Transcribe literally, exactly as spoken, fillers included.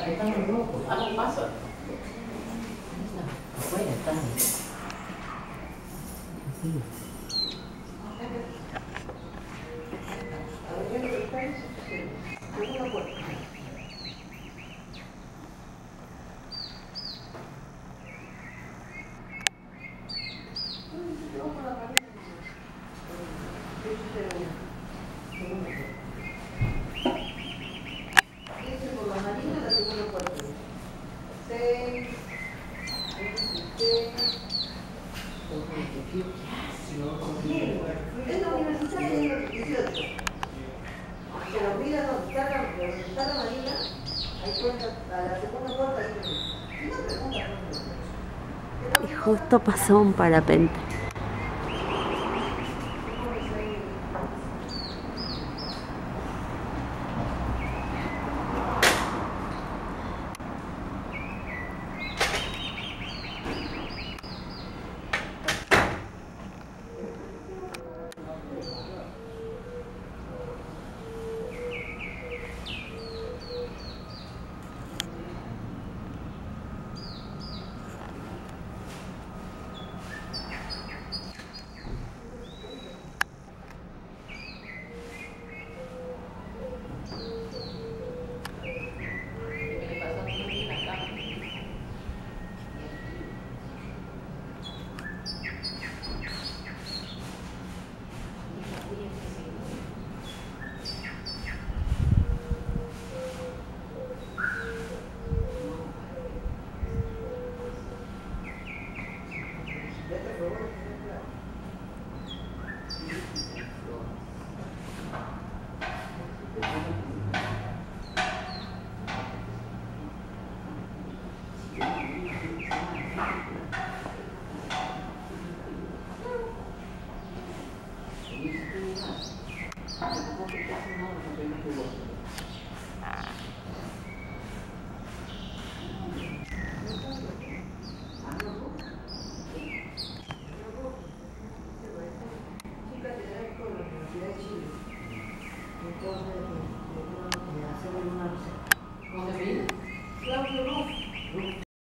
Están los grupos. Ah, no pasa. Afuera están. Sí. Es la universidad de dieciocho. Pero mira donde está la, donde está la marina, ahí cuenta, a la segunda puerta. Y justo pasó un parapente.